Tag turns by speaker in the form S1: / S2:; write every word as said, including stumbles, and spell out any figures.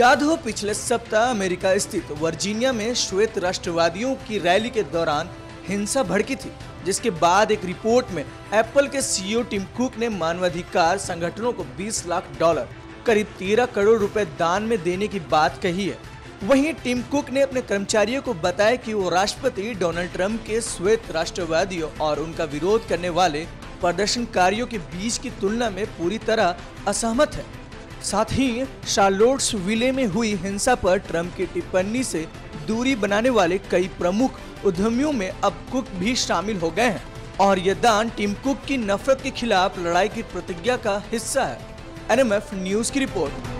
S1: याद हो पिछले सप्ताह अमेरिका स्थित वर्जीनिया में श्वेत राष्ट्रवादियों की रैली के दौरान हिंसा भड़की थी, जिसके बाद एक रिपोर्ट में एप्पल के सीईओ टिम कुक ने मानवाधिकार संगठनों को बीस लाख डॉलर करीब तेरह करोड़ रुपए दान में देने की बात कही है। वहीं टिम कुक ने अपने कर्मचारियों को बताया कि वो राष्ट्रपति डोनाल्ड ट्रंप के श्वेत राष्ट्रवादियों और उनका विरोध करने वाले प्रदर्शनकारियों के बीच की तुलना में पूरी तरह असहमत है। साथ ही शार्लोट्सविले में हुई हिंसा पर ट्रंप की टिप्पणी से दूरी बनाने वाले कई प्रमुख उद्यमियों में अब कुक भी शामिल हो गए हैं और यह दान टिम कुक की नफरत के खिलाफ लड़ाई की प्रतिज्ञा का हिस्सा है। एन एम एफ न्यूज की रिपोर्ट।